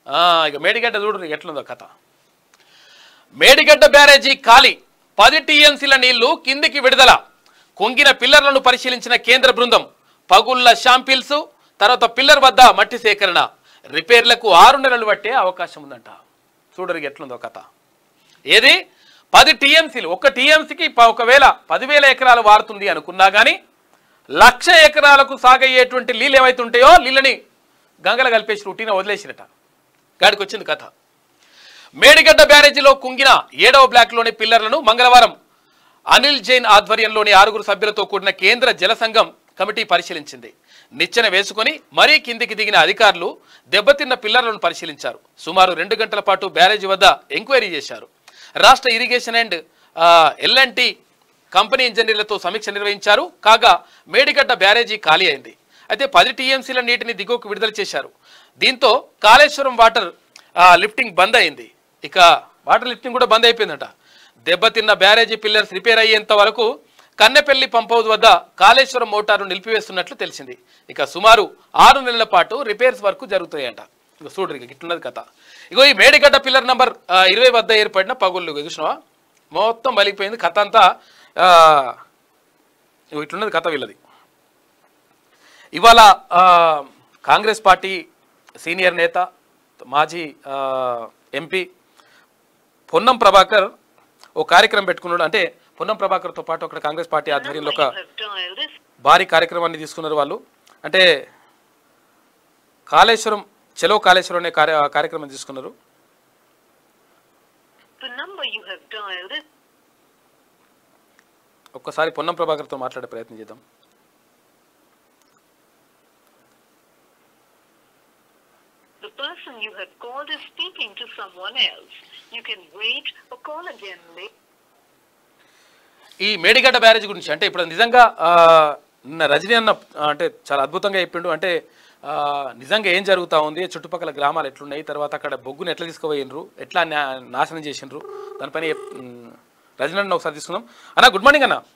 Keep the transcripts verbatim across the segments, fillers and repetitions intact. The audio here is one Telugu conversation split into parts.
ఇక మేడిగడ్డ చూడు ఎట్లుందో కథ. మేడిగడ్డ బ్యారేజీ ఖాళీ, పది టీఎంసీల నీళ్లు కిందికి విడుదల. కుంగిన పిల్లర్లను పరిశీలించిన కేంద్ర బృందం. పగుళ్ల శాంపిల్స్, తర్వాత పిల్లర్ వద్ద మట్టి సేకరణ. రిపేర్లకు ఆరు నెలలు పట్టే అవకాశం ఉందంట. చూడరు ఎట్లుందో కథ. ఏది పది టీఎంసీలు, ఒక టీఎంసీకి ఒకవేళ పదివేల ఎకరాలు వారుతుంది అనుకున్నా కానీ లక్ష ఎకరాలకు సాగయ్యేటువంటి నీళ్ళు ఏవైతే ఉంటాయో నీళ్ళని గంగల కలిపేసి రూటీన వదిలేసినట. గాడికి వచ్చింది కథ. మేడిగడ్డ బ్యారేజీలో కుంగిన ఏడవ బ్లాక్లోని పిల్లర్లను మంగళవారం అనిల్ జైన్ ఆధ్వర్యంలోని ఆరుగురు సభ్యులతో కూడిన కేంద్ర జల సంఘం కమిటీ పరిశీలించింది. నిచ్చెన వేసుకుని మరీ కిందికి దిగిన అధికారులు దెబ్బతిన్న పిల్లర్లను పరిశీలించారు. సుమారు రెండు గంటల పాటు బ్యారేజీ వద్ద ఎంక్వైరీ చేశారు. రాష్ట్ర irrigation and L and T company ఇంజనీర్లతో సమీక్ష నిర్వహించారు. కాగా మేడిగడ్డ బ్యారేజీ ఖాళీ అయింది. అయితే పది టీఎంసీల నీటిని దిగువకు విడుదల చేశారు. దీంతో కాళేశ్వరం వాటర్ లిఫ్టింగ్ బంద్ అయింది. ఇక వాటర్ లిఫ్టింగ్ కూడా బంద్ అయిపోయిందట. దెబ్బతిన్న బ్యారేజీ పిల్లర్స్ రిపేర్ అయ్యేంత వరకు కన్నెపల్లి పంప్ హౌస్ వద్ద కాళేశ్వరం మోటారు నిలిపివేస్తున్నట్లు తెలిసింది. ఇక సుమారు ఆరు నెలల పాటు రిపేర్స్ వర్క్ జరుగుతాయంట. ఇక చూడరు ఇక ఇట్లున్నది కథ. ఇగో ఈ మేడిగడ్డ పిల్లర్ నంబర్ ఇరవై వద్ద ఏర్పడిన పగుళ్ళు చూసినావా, మొత్తం బలిగిపోయింది కథ అంతా. ఇట్లున్నది కథ వీళ్ళది. ఇవాళ కాంగ్రెస్ పార్టీ సీనియర్ నేత మాజీ ఎంపీ పొన్నం ప్రభాకర్ ఓ కార్యక్రమం పెట్టుకున్నాడు. అంటే పొన్నం ప్రభాకర్తో పాటు అక్కడ కాంగ్రెస్ పార్టీ ఆధ్వర్యంలో ఒక భారీ కార్యక్రమాన్ని తీసుకున్నారు వాళ్ళు. అంటే కాళేశ్వరం చలో కాళేశ్వరం అనే కార్యక్రమం తీసుకున్నారు. ఒక్కసారి పొన్నం ప్రభాకర్తో మాట్లాడే ప్రయత్నం చేద్దాం. The person you have called is speaking to someone else. You can wait or call again later. ఈ మేడిగడ్డ బ్యారేజ్ గురించి అంటే ఇప్పుడు నిజంగా నిన్న రజనీ అన్న అంటే చాలా అద్భుతంగా చెప్పిండు. అంటే నిజంగా ఏం జరుగుతూ ఉంది, చుట్టుపక్కల గ్రామాలు ఎట్లున్నాయి, తర్వాత అక్కడ బొగ్గును ఎట్లా తీసుకుపోయినరు, ఎట్లా నాశనం చేసిండ్రు, దానిపైన రజనీ అన్న ఒకసారి తీసుకుందాం. అన్న గుడ్ మార్నింగ్ అన్న.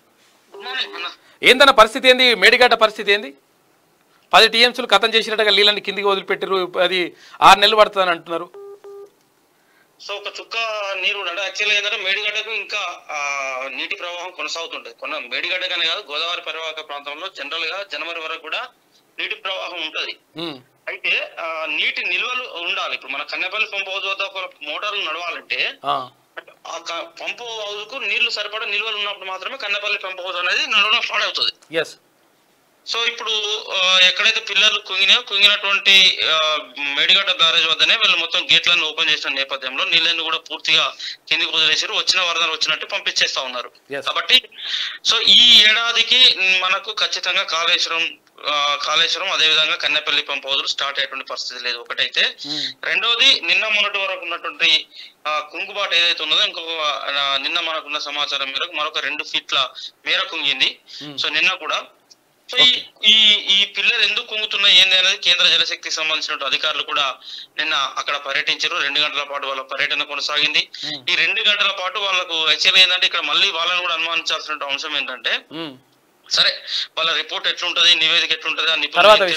ఏందన్న పరిస్థితి ఏంది, మేడిగడ్డ పరిస్థితి ఏంది? పది టీఎంసీలు కథం చేసినట్టుగా నీళ్ళని కిందికి వదిలిపెట్టారు, అది ఆరు నెలలు పడుతుందని అంటున్నారు. సో ఒక చుక్క నీరు అంటే యాక్చువల్గా ఏంటంటే మేడిగడ్డకు ఇంకా నీటి ప్రవాహం కొనసాగుతుంటది. కొన్న మేడిగడ్డకనే కాదు, గోదావరి పరివాహక ప్రాంతంలో జనరల్ గా జనవరి వరకు కూడా నీటి ప్రవాహం ఉంటది. అయితే ఆ నీటి నిల్వలు ఉండాలి. ఇప్పుడు మన కన్నెపల్లి పంప్ హౌస్ వద్ద ఒక మోటార్లు నడవాలంటే ఆ పంప్ హౌస్ కు నీళ్లు సరిపడా నిల్వలు ఉన్నప్పుడు మాత్రమే కన్నెపల్లి పంప్ హౌస్ అనేది నడవడం స్టార్ట్ అవుతుంది. సో ఇప్పుడు ఎక్కడైతే పిల్లర్లు కుంగినాయో కుంగినటువంటి మేడిగడ్డ బ్యారేజ్ వద్దనే వీళ్ళు మొత్తం గేట్లను ఓపెన్ చేసిన నేపథ్యంలో నీళ్ళని కూడా పూర్తిగా కిందికి వదిలేసారు. వచ్చిన వరదలు వచ్చినట్టు పంపించేస్తా ఉన్నారు. కాబట్టి సో ఈ ఏడాదికి మనకు ఖచ్చితంగా కాళేశ్వరం కాళేశ్వరం అదేవిధంగా కన్నెపల్లి పంప్ హౌజులు స్టార్ట్ అయ్యేటువంటి పరిస్థితి లేదు ఒకటైతే. రెండోది నిన్న మొన్నటి వరకు ఉన్నటువంటి కుంగుబాటు ఏదైతే ఉన్నదో ఇంకొక నిన్న మనకున్న సమాచారం మేరకు మరొక రెండు ఫీట్ల మేర కుంగింది. సో నిన్న కూడా సో ఈ ఈ పిల్లలు ఎందుకు కుంగుతున్నాయి ఏంది అనేది కేంద్ర జలశక్తికి సంబంధించిన అధికారులు కూడా నిన్న అక్కడ పర్యటించారు. రెండు గంటల పాటు వాళ్ళ పర్యటన కొనసాగింది. ఈ రెండు గంటల పాటు వాళ్ళకు యాక్చువల్గా ఏంటంటే ఇక్కడ మళ్ళీ వాళ్ళని కూడా అనుమానించాల్సిన అంశం ఏంటంటే సరే వాళ్ళ రిపోర్ట్ ఎట్లుంటది, నివేదిక ఎట్లుంటది అని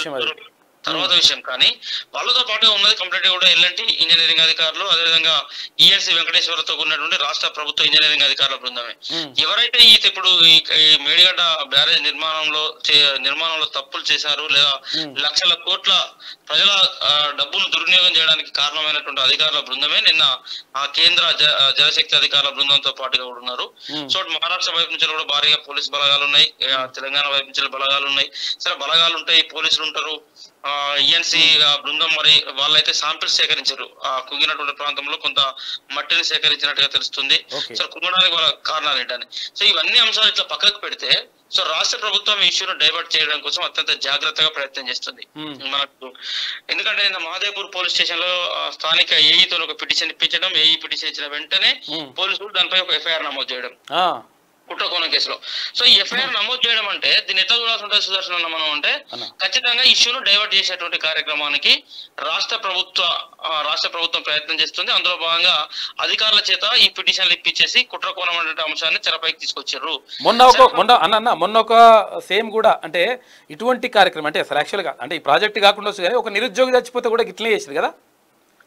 తర్వాత విషయం, కానీ వాళ్ళతో పాటు ఉన్నది కంప్లీట్ కూడా ఎల్ఎన్టీ ఇంజనీరింగ్ అధికారులు అదేవిధంగా ఈఎన్సీ వెంకటేశ్వరతో ఉన్నటువంటి రాష్ట్ర ప్రభుత్వ ఇంజనీరింగ్ అధికారుల బృందమే. ఎవరైతే ఈ ఇప్పుడు ఈ మేడిగడ్డ బ్యారేజ్ నిర్మాణంలో నిర్మాణంలో తప్పులు చేశారు లేదా లక్షల కోట్ల ప్రజల డబ్బును దుర్వినియోగం చేయడానికి కారణమైనటువంటి అధికారుల బృందమే నిన్న ఆ కేంద్ర జలశక్తి అధికారుల బృందంతో పాటుగా కూడా ఉన్నారు. సో మహారాష్ట్ర వైపు నుంచి కూడా భారీగా పోలీసు బలగాలు ఉన్నాయి, తెలంగాణ వైపు నుంచి బలగాలు ఉన్నాయి. సరే బలగాలు ఉంటాయి, పోలీసులు ఉంటారు, ఈఎన్సీ బృందం మరి వాళ్ళైతే శాంపిల్స్ సేకరించారు. ఆ కుంగినటువంటి ప్రాంతంలో కొంత మట్టిని సేకరించినట్టుగా తెలుస్తుంది. సో కుంగడానికి వాళ్ళ కారణాలు ఏంటని. సో ఇవన్నీ అంశాలు ఇట్లా పక్కకు పెడితే సో రాష్ట్ర ప్రభుత్వం ఈ ఇష్యూను డైవర్ట్ చేయడం కోసం అత్యంత జాగ్రత్తగా ప్రయత్నం చేస్తుంది మనకు. ఎందుకంటే నిన్న మహాదేవ్పూర్ పోలీస్ స్టేషన్ లో స్థానిక ఏఈతో ఒక పిటిషన్ ఇప్పించడం, ఏఈ పిటిషన్ ఇచ్చిన వెంటనే పోలీసులు దానిపై ఒక ఎఫ్ఐఆర్ నమోదు చేయడం కుట్రకోణం కేసులో. సో ఈ ఎఫ్ఐఆర్ నమోదు చేయడం అంటే దీన్ని ఎట్లా చూడాల్సి ఉంటుంది సుదర్శన్ మనం అంటే ఖచ్చితంగా ఇష్యూను డైవర్ట్ చేసేటువంటి కార్యక్రమానికి రాష్ట్ర ప్రభుత్వ రాష్ట్ర ప్రభుత్వం ప్రయత్నం చేస్తుంది. అందులో భాగంగా అధికారుల చేత ఈ పిటిషన్లు ఇప్పించేసి కుట్రకోణం అనే అంశాన్ని తెరపైకి తీసుకొచ్చారు. మొన్న ఒక మొన్న అన్న మొన్న ఒక సేమ్ కూడా అంటే ఇటువంటి కార్యక్రమం అంటే అసలు యాక్చువల్గా అంటే ఈ ప్రాజెక్ట్ కాకుండా కానీ ఒక నిరుద్యోగి చచ్చిపోతే కూడా ఇట్లనే చేసింది కదా.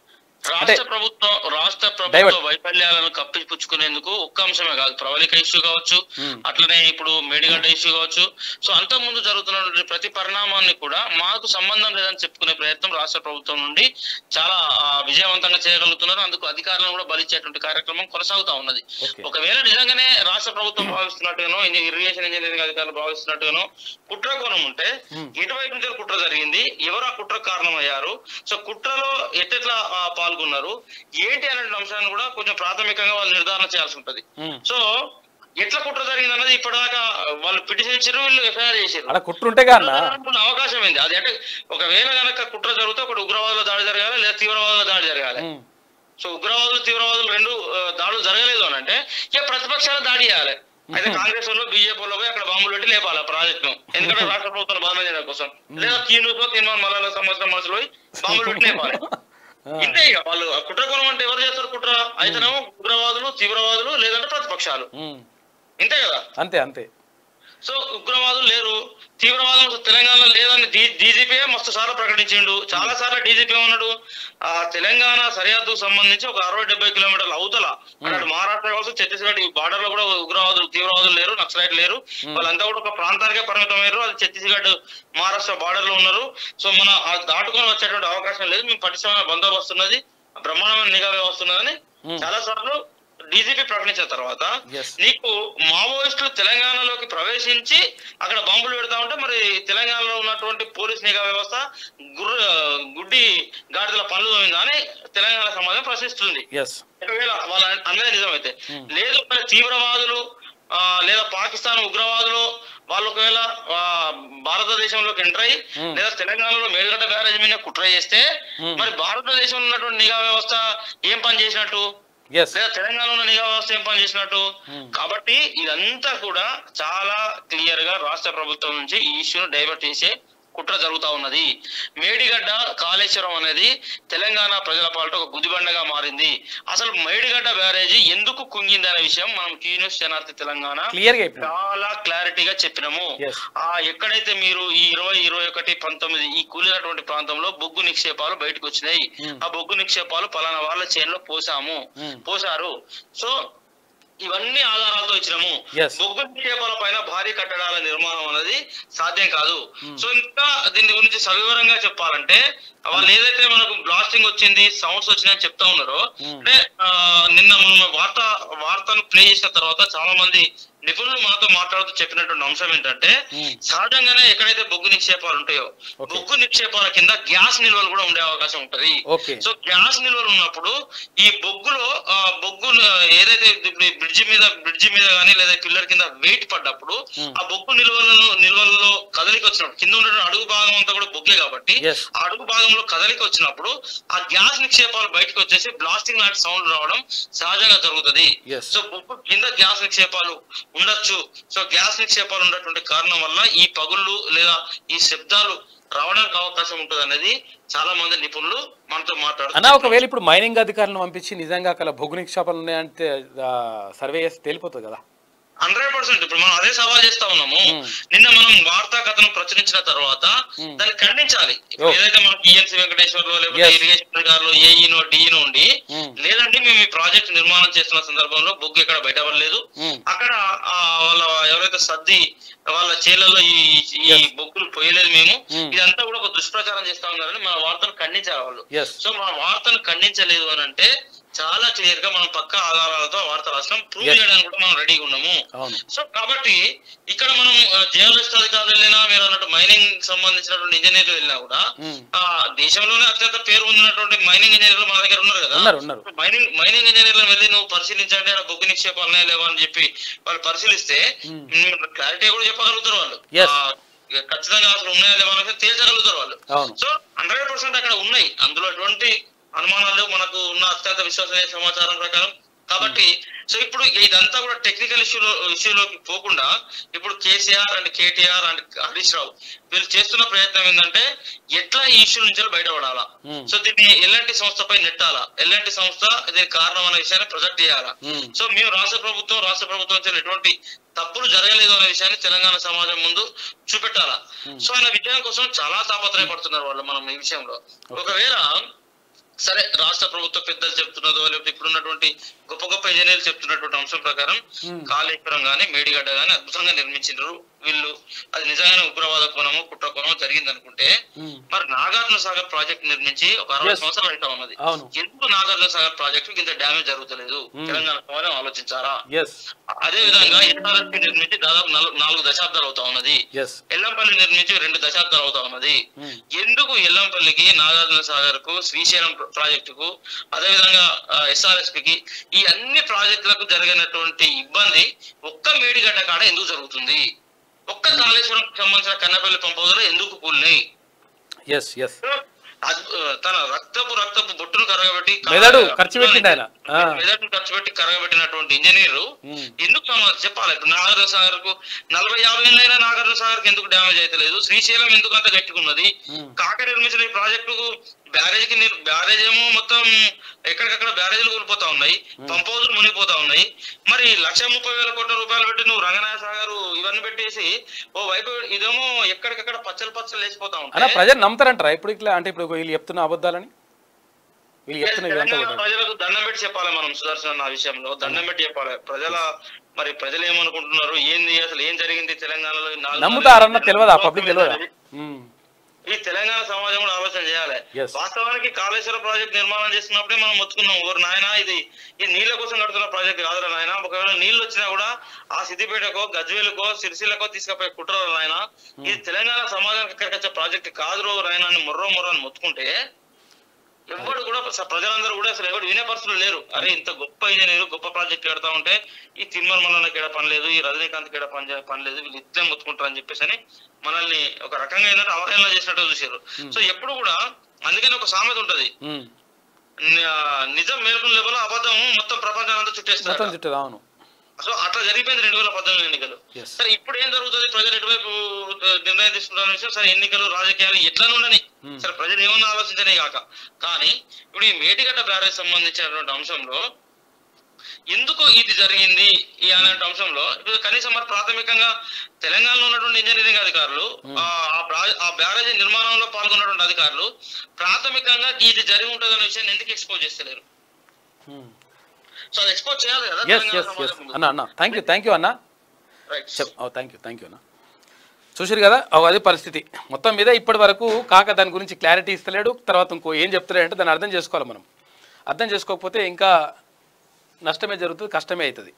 రాష్ట్ర ప్రభుత్వం రాష్ట్ర ప్రభుత్వ వైఫల్యాలను కప్పిపుచ్చుకునేందుకు ఒక్క అంశమే కాదు, ప్రవళిక ఇష్యూ కావచ్చు, అట్లనే ఇప్పుడు మేడిగడ్డ ఇష్యూ కావచ్చు. సో అంత ముందు జరుగుతున్నటువంటి ప్రతి పరిణామాన్ని కూడా మాకు సంబంధం లేదని చెప్పుకునే ప్రయత్నం రాష్ట్ర ప్రభుత్వం నుండి చాలా విజయవంతంగా చేయగలుగుతున్నారు. అందుకు అధికారులను కూడా బలిచ్చేటువంటి కార్యక్రమం కొనసాగుతా ఉన్నది. ఒకవేళ నిజంగానే రాష్ట్ర ప్రభుత్వం భావిస్తున్నట్టుగానో, ఇరిగేషన్ ఇంజనీరింగ్ అధికారులు భావిస్తున్నట్టుగానో కుట్ర కోణం ఉంటే ఎటువైపు నుంచి కుట్ర జరిగింది, ఎవరు ఆ కుట్ర కారణమయ్యారు, సో కుట్రలో ఎట్టెట్లా పాల్గొన్నారు ఏంటి అనే అంశాన్ని కూడా కొంచెం ప్రాథమికంగా వాళ్ళు నిర్ధారణ చేయాల్సి ఉంటది. సో ఎట్లా కుట్ర జరిగింది అన్నది ఇప్పటిదాకా వాళ్ళు పిటిషన్ ఇచ్చారు, వీళ్ళు ఎఫ్ఐఆర్ చేశారు. కుట్ర ఉంటే అవకాశం ఏంది అది అంటే ఒకవేళ కనుక కుట్ర జరిగితే ఒకటి ఉగ్రవాదుల దాడి జరగాలి లేదా తీవ్రవాదుల దాడి జరగాలి. సో ఉగ్రవాదులు తీవ్రవాదులు రెండు దాడులు జరగలేదు అని అంటే ఇక ప్రతిపక్షాలు దాడి చేయాలి. అయితే కాంగ్రెస్ వాళ్ళు బీజేపీ వాళ్ళు పోయి అక్కడ బాంబులు పెట్టి లేపాలి ప్రాజెక్టు, ఎందుకంటే రాష్ట్ర ప్రభుత్వం బాధ చేయడం కోసం, లేదా కీనుతో తీర్మానం మళ్ళా సంవత్సరం మనసులో పోయి బాంబులు పెట్టి లేపాలి. ఇంతే ఇక వాళ్ళు కుట్ర కోణం అంటే ఎవరు చేస్తారు కుట్ర? అయితేనేమో ఉగ్రవాదులు తీవ్రవాదులు లేదంటే ప్రతిపక్షాలు, ఇంతే కదా. అంతే అంతే. సో ఉగ్రవాదులు లేరు, తీవ్రవాదం తెలంగాణలో లేదని డీజీపీ మస్తు సార్లు ప్రకటించిండు. చాలా సార్లు డీజీపీ ఉన్నాడు ఆ తెలంగాణ సరిహద్దుకు సంబంధించి ఒక అరవై డెబ్బై కిలోమీటర్ల అవతల అటు మహారాష్ట్ర కావచ్చు, ఛత్తీస్గఢ్ ఈ బార్డర్ లో కూడా ఉగ్రవాదులు తీవ్రవాదులు లేరు, నక్సలైట్ లేరు, వాళ్ళంతా కూడా ఒక ప్రాంతానికే పరిమితమయ్యారు. అది ఛత్తీస్గఢ్ మహారాష్ట్ర బార్డర్ లో ఉన్నారు. సో మన దాటుకొని వచ్చేటువంటి అవకాశం లేదు. మేము పటిష్టమైన బందోబస్తు ఉన్నది, బ్రహ్మాండమైన నిఘా వ్యవస్థ ఉన్నదని చాలా సార్లు డీజీపీ ప్రకటించిన తర్వాత నీకు మావోయిస్టులు తెలంగాణలోకి ప్రవేశించి అక్కడ బాంబులు పెడతా ఉంటే మరి తెలంగాణలో ఉన్నటువంటి పోలీస్ నిఘా వ్యవస్థ గుర్ర గుడ్డి గాడిదల పనులు తోమిందా అని తెలంగాణ సమాజం ప్రశ్నిస్తుంది. ఒకవేళ వాళ్ళ అన్నది నిజమైతే. లేదు తీవ్రవాదులు ఆ లేదా పాకిస్తాన్ ఉగ్రవాదులు వాళ్ళు ఒకవేళ భారతదేశంలోకి ఎంటర్ అయ్యి లేదా తెలంగాణలో మేడిగడ్డ బ్యారేజ్ మీద కుట్ర చేస్తే మరి భారతదేశంలో ఉన్నటువంటి నిఘా వ్యవస్థ ఏం పని చేసినట్టు, లేదా తెలంగాణలో నిఘా వ్యవస్థ ఏం పని చేసినట్టు. కాబట్టి ఇదంతా కూడా చాలా క్లియర్ గా రాష్ట్ర ప్రభుత్వం నుంచి ఈ ఇష్యూను డైవర్ట్ చేసే కుట్ర జరుగుతా ఉన్నది. మేడిగడ్డ కాళేశ్వరం అనేది తెలంగాణ ప్రజల పాలిట ఒక గుదిబండగా మారింది. అసలు మేడిగడ్డ బ్యారేజీ ఎందుకు కుంగింది అనే విషయం మనం టీ న్యూస్ శనార్థి తెలంగాణ చాలా క్లారిటీగా చెప్పినాము. ఆ ఎక్కడైతే మీరు ఈ ఇరవై ఇరవై ఒకటి పంతొమ్మిది ఈ కూలినటువంటి ప్రాంతంలో బొగ్గు నిక్షేపాలు బయటకు వచ్చినాయి, ఆ బొగ్గు నిక్షేపాలు పలానా వాళ్ళ చేనులో పోసాము పోసారు. సో ఇవన్నీ ఆధారాలతో ఇచ్చినాము. బొగ్గు నిక్షేపాల పైన భారీ కట్టడాల నిర్మాణం అనేది సాధ్యం కాదు. సో ఇంకా దీని గురించి సవివరంగా చెప్పాలంటే వాళ్ళు ఏదైతే మనకు బ్లాస్టింగ్ వచ్చింది, సౌండ్స్ వచ్చినాయని చెప్తా ఉన్నారో, అంటే నిన్న మనం వార్త వార్తను ప్లే చేసిన తర్వాత చాలా మంది నిపుణులు మనతో మాట్లాడుతూ చెప్పినటువంటి అంశం ఏంటంటే సహజంగానే ఎక్కడైతే బొగ్గు నిక్షేపాలు ఉంటాయో బొగ్గు నిక్షేపాల కింద గ్యాస్ నిల్వలు కూడా ఉండే అవకాశం ఉంటది. సో గ్యాస్ నిల్వలు ఉన్నప్పుడు ఈ బొగ్గులో ఆ బొగ్గు ఏదైతే బ్రిడ్జి మీద బ్రిడ్జి మీద కానీ లేదా పిల్లర్ కింద వెయిట్ పడ్డప్పుడు ఆ బొగ్గు నిల్వలను నిల్వల్లో కదలిక వచ్చినప్పుడు కింద ఉన్న అడుగు భాగం అంతా కూడా బొగ్గే కాబట్టి ఆ అడుగు భాగంలో కదలిక వచ్చినప్పుడు ఆ గ్యాస్ నిక్షేపాలు బయటకు వచ్చేసి బ్లాస్టింగ్ లాంటి సౌండ్ రావడం సహజంగా జరుగుతుంది. సో బొగ్గు కింద గ్యాస్ నిక్షేపాలు ఉండొచ్చు. సో గ్యాస్ నిక్షేపాలు ఉన్నటువంటి కారణం వల్ల ఈ పగుళ్ళు లేదా ఈ శబ్దాలు రావడానికి అవకాశం ఉంటుంది అనేది చాలా మంది నిపుణులు మనతో మాట్లాడుతున్నారు. అన్న ఒకవేళ ఇప్పుడు మైనింగ్ అధికారులను పంపించి నిజంగా అక్కడ బొగ్గు నిక్షేపాలు ఉన్నాయంటే సర్వే చేసి తేలిపోతుంది కదా? హండ్రెడ్ పర్సెంట్ ఇప్పుడు మనం అదే సవాల్ చేస్తా ఉన్నాము. నిన్న మనం వార్తా కథను ప్రచురించిన తర్వాత దాన్ని ఖండించాలి. ఏదైతే మనకు ఈఎన్సీ వెంకటేశ్వర్లో లేకపోతే ఇరిగేషన్ అధికారులు ఏఈనో డిఈనో ఉండి లేదండి మేము ఈ ప్రాజెక్ట్ నిర్మాణం చేస్తున్న సందర్భంలో బొగ్గు ఎక్కడ బయటపడలేదు, అక్కడ వాళ్ళ ఎవరైతే సర్ది వాళ్ళ చేళ్లలో ఈ ఈ బొగ్గులు పోయలేదు, మేము ఇదంతా కూడా ఒక దుష్ప్రచారం చేస్తా ఉన్నారని మన వార్తను ఖండించారు వాళ్ళు. సో మన వార్తను ఖండించలేదు అని అంటే చాలా క్లియర్ గా మనం పక్క ఆధారాలతో వార్త రాష్ట్రం ప్రూవ్ చేయడానికి కూడా మనం రెడీగా ఉన్నాము. సో కాబట్టి ఇక్కడ మనం జియోలజిస్ట్ అధికారులు వెళ్ళినా మీరు అన్నట్టు మైనింగ్ సంబంధించినటువంటి ఇంజనీర్లు వెళ్ళినా కూడా ఆ దేశంలోనే అత్యంత పేరు ఉన్నటువంటి మైనింగ్ ఇంజనీర్లు మన దగ్గర ఉన్నారు కదా. మైనింగ్ మైనింగ్ ఇంజనీర్లను వెళ్ళి నువ్వు పరిశీలించండి అక్కడ బొగ్గు నిక్షేపాలు ఉన్నాయా లేవా అని చెప్పి వాళ్ళు పరిశీలిస్తే క్లారిటీ కూడా చెప్పగలుగుతారు వాళ్ళు. ఖచ్చితంగా అసలు ఉన్నాయా లేవా అనేది తేల్చగలుగుతారు వాళ్ళు. సో హండ్రెడ్ పర్సెంట్ అక్కడ ఉన్నాయి, అందులో ఎటువంటి అనుమానాలు మనకు ఉన్న అత్యంత విశ్వసనీయ సమాచారం ప్రకారం. కాబట్టి సో ఇప్పుడు ఇదంతా కూడా టెక్నికల్ ఇష్యూలో ఇష్యూలోకి పోకుండా ఇప్పుడు కేసీఆర్ అండ్ కేటీఆర్ అండ్ హరీష్ రావు వీళ్ళు చేస్తున్న ప్రయత్నం ఏంటంటే ఎట్లా ఈ ఇష్యూ నుంచి బయటపడాలా, సో దీన్ని ఎల్ఎన్టీ సంస్థపై నెట్టాలా, ఎల్ఎన్టీ సంస్థ దీనికి కారణం అనే విషయాన్ని ప్రొజెక్ట్ చేయాలా. సో మేము రాష్ట్ర ప్రభుత్వం రాష్ట్ర ప్రభుత్వం ఎటువంటి తప్పులు జరగలేదు అనే విషయాన్ని తెలంగాణ సమాజం ముందు చూపెట్టాలా. సో ఆయన విజయం కోసం చాలా తాపత్రయపడుతున్నారు వాళ్ళు మనం ఈ విషయంలో. ఒకవేళ సరే రాష్ట్ర ప్రభుత్వ పెద్దలు చెప్తున్నదో లేకపోతే ఇప్పుడున్నటువంటి గొప్ప గొప్ప ఇంజనీర్లు చెప్తున్నటువంటి అంశం ప్రకారం కాళేశ్వరం గానీ మేడిగడ్డ గానీ అద్భుతంగా నిర్మించారు వీళ్ళు. అది నిజంగానే ఉగ్రవాద కోణము కుట్ర కోణము జరిగింది అనుకుంటే మరి నాగార్జున సాగర్ ప్రాజెక్ట్ నిర్మించి ఒక అరవై సంవత్సరాలు అయితే ఉన్నది. ఎందుకు నాగార్జున సాగర్ ప్రాజెక్టు ఇంత డ్యామేజ్ జరుగుతలేదు తెలంగాణ సమాజం ఆలోచించారా? అదే విధంగా ఎన్ఆర్ఎస్పీ నిర్మించి దాదాపు నాలుగు దశాబ్దాలు అవుతా ఉన్నది. ఎల్లంపల్లి నిర్మించి రెండు దశాబ్దాలు అవుతా ఉన్నది. ఎందుకు ఎల్లంపల్లికి నాగార్జున సాగర్ కు శ్రీశైలం ప్రాజెక్టుకు అదే విధంగా ఎస్ఆర్ఎస్పికి ఈ అన్ని ప్రాజెక్టులకు జరిగినటువంటి ఇబ్బంది ఒక్క మేడిగడ్డ కాడ ఎందుకు జరుగుతుంది? ఒక్క కాళేశ్వరం సంబంధించిన కన్నపల్లి పంపవదులు ఎందుకు కూలినాయి? తన రక్తపు రక్తపు బొట్టును కరగబెట్టి మెదడు ఖర్చు పెట్టింది ఆయన మెదడును ఖర్చు పెట్టి కరగబెట్టినటువంటి ఇంజనీరు ఎందుకు చెప్పాలి? ఇప్పుడు నాగార్జున సాగర్ కు నలభై యాభై ఏళ్ళైనా నాగార్జున సాగర్ కు ఎందుకు డ్యామేజ్ అయితే లేదు? శ్రీశైలం ఎందుకు అంత గట్టిగున్నది? కాక నిర్మించిన ఈ ప్రాజెక్టుకు బ్యారేజ్ కి బ్యారేజ్ ఏమో మొత్తం ఎక్కడికక్కడ బ్యారేజీలు కూలిపోతా ఉన్నాయి, పంప్ హౌజులు మునిగిపోతా ఉన్నాయి. మరి లక్ష ముప్పై వేల కోట్ల రూపాయలు పెట్టి నువ్వు రంగనాయ సాగర్ ఇవన్నీ పెట్టేసి ఓ వైపు ఇదేమో ఎక్కడికక్కడ పచ్చలు పచ్చలు లేచిపోతా ఉంటాయి. ప్రజలు నమ్ముతారంటారా ఇప్పుడు ఇట్లా? అంటే ఇప్పుడు వీళ్ళు చెప్తున్న అబద్ధాలని ప్రజలకు దండం పెట్టి చెప్పాలి మనం. సుదర్శన్ ఆ విషయంలో దండం పెట్టి చెప్పాలి. ప్రజల మరి ప్రజలు ఏమనుకుంటున్నారు, ఏంది అసలు ఏం జరిగింది తెలంగాణలో? నమ్ముతారన్న తెలియదా? పబ్లిక్ తెలియదా? ఈ తెలంగాణ సమాజం కూడా ఆలోచన చేయాలి. వాస్తవానికి కాళేశ్వరం ప్రాజెక్ట్ నిర్మాణం చేస్తున్నప్పుడే మనం మొత్తుకున్నాం, ఓరు నాయన ఇది ఈ నీళ్ల కోసం కడుతున్న ప్రాజెక్ట్ కాదురా నాయన, ఒకవేళ నీళ్లు వచ్చినా కూడా ఆ సిద్దిపేటకో గజ్వేలుకో సిరిసిల్లకో తీసుకుపోయే కుట్రలు నాయన, ఇది తెలంగాణ సమాజానికి ఎక్కడికి వచ్చే ప్రాజెక్ట్ కాదురో నాయన అని మొర్రో మొర్రో అని మొత్తుకుంటే ఎవరు కూడా ప్రజలందరూ కూడా అసలు ఎవరు వినే పరిస్థితులు లేరు. అరే ఇంత గొప్ప ఇంజనీరు గొప్ప ప్రాజెక్ట్ కడతా ఉంటే ఈ తిరుమల మల్లన్నకి ఎడ పని లేదు, ఈ రజనీకాంత్ కి ఎడ పని పని లేదు, వీళ్ళు ఇద్దరే మొత్తుకుంటారు అని చెప్పేసి అని మనల్ని ఒక రకంగా ఏంటంటే అవహేళన చేసినట్టు చూసారు. సో ఎప్పుడు కూడా అందుకని ఒక సామెత ఉంటది, నిజం మేలుకున్న లెవెల్ అబద్ధం మొత్తం ప్రపంచాన్ని అంతా చుట్టేస్తారు. సో అట్లా జరిగిపోయింది రెండు వేల పద్దెనిమిది ఎన్నికలు. సరే ఇప్పుడు ఏం జరుగుతుంది? ప్రజలు ఎటువైపు నిర్ణయం తీసుకుంటున్న విషయం సరే, ఎన్నికలు రాజకీయాలు ఎట్లా ఉండని సరే ప్రజలు ఏమన్నా ఆలోచించనే కాక, కానీ ఇప్పుడు ఈ మేడిగడ్డ బ్యారేజ్ సంబంధించినటువంటి అంశంలో ఎందుకు ఇది జరిగింది ఈ అలాంటి అంశంలో ఇప్పుడు కనీసం మరి ప్రాథమికంగా తెలంగాణలో ఉన్నటువంటి ఇంజనీరింగ్ అధికారులు ఆ బ్యారేజ్ నిర్మాణంలో పాల్గొన్నటువంటి అధికారులు ప్రాథమికంగా ఇది జరిగి ఉంటుంది అనే విషయాన్ని ఎందుకు ఎక్స్పోజ్ చేస్తలేరు? సో అది ఎక్స్పోజ్ చేయాలి కదా. అన్న అన్న థ్యాంక్ యూ థ్యాంక్ యూ అన్న థ్యాంక్ యూ థ్యాంక్ యూ అన్న. చూసారు కదా అది పరిస్థితి మొత్తం మీద. ఇప్పటి వరకు కాక దాని గురించి క్లారిటీ ఇస్తలేడు. తర్వాత ఇంకో ఏం చెప్తలేడంటే దాన్ని అర్థం చేసుకోవాలి మనం. అర్థం చేసుకోకపోతే ఇంకా నష్టమే జరుగుతుంది, కష్టమే అవుతుంది.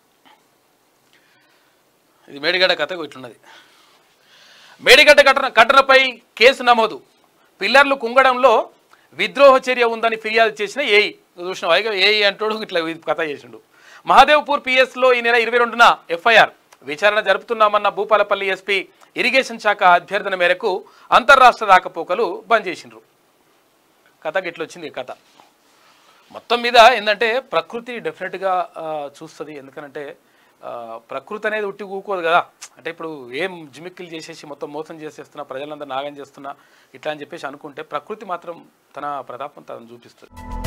ఇది మేడిగడ్డ కథ ఇట్లున్నది. మేడిగడ్డ కట్టన కట్టనపై కేసు నమోదు. పిల్లర్లు కుంగడంలో విద్రోహ చర్య ఉందని ఫిర్యాదు చేసిన ఏఈ. చూసిన వైగా ఏఈ అంటోడు ఇట్లా కథ చేసిండు. మహాదేవ్పూర్ పిఎస్లో ఈ నెల ఇరవై రెండున ఎఫ్ఐఆర్ విచారణ జరుపుతున్నామన్న భూపాలపల్లి ఎస్పీ ఇరిగేషన్ శాఖ అభ్యర్థన మేరకు అంతర్రాష్ట్ర రాకపోకలు బంద్ చేసిండ్రు. కథ గిట్లొచ్చింది కథ. మొత్తం మీద ఏంటంటే ప్రకృతి డెఫినెట్గా చూస్తుంది. ఎందుకనంటే ప్రకృతి అనేది ఉట్టి ఊకోదు కదా. అంటే ఇప్పుడు ఏం జిమిక్కిలు చేసేసి మొత్తం మోసం చేసేస్తున్నా, ప్రజలందరూ నాగం చేస్తున్నా ఇట్లా అని చెప్పేసి అనుకుంటే ప్రకృతి మాత్రం తన ప్రతాపం తను చూపిస్తుంది.